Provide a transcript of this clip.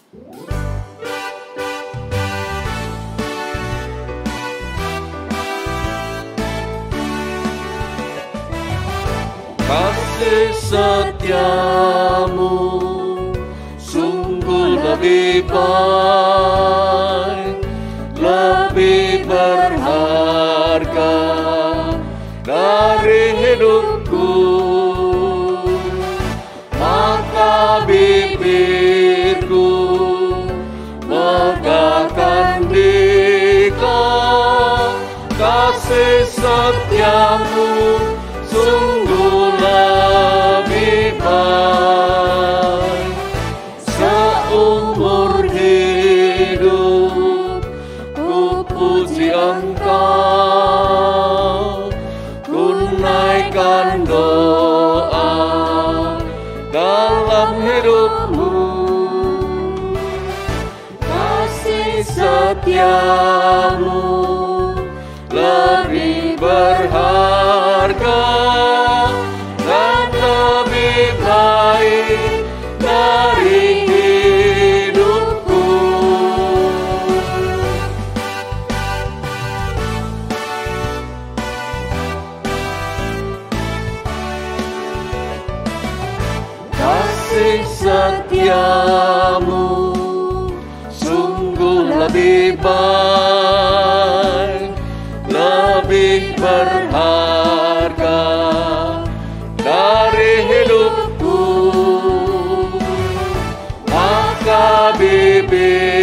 Kasih setiamu sungguh lebih baik, lebih berharga dari hidupku. Maka bibirku megahkan dikau, kasih setiamu sungguh lebih baik. Seumur hidup ku puji Engkau, ku naikkan doa dalam hidupmu. Kasih setiamu lebih berharga dan lebih baik dari hidupku. Kasih setiamu sungguh lebih baik, lebih berharga dari hidupku. Maka bibir